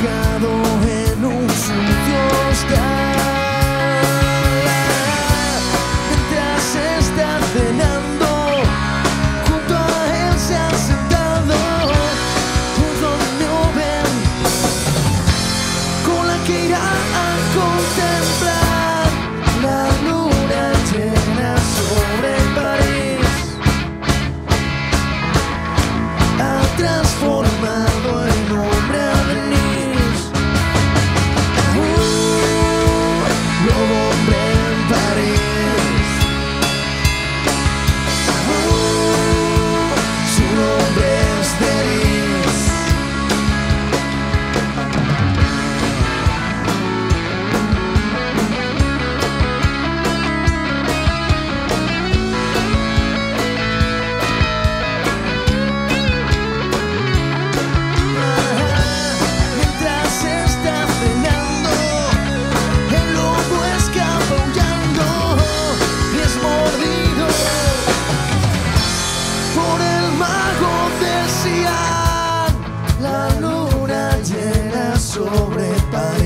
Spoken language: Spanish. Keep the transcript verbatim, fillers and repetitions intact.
mojado en un sucio hostal. Mientras está cenando, junto a él se ha sentado un romeo ven, con la que irá a contemplar la luna llena sobre París. Ha transformado el nombre a Denise, uh, nuevo hombre en París, uh, su nombre es Denise. Mientras está cenando, el lobo escapa aullando y es mordido por el mago de Xi'an. La luna llena sobre París.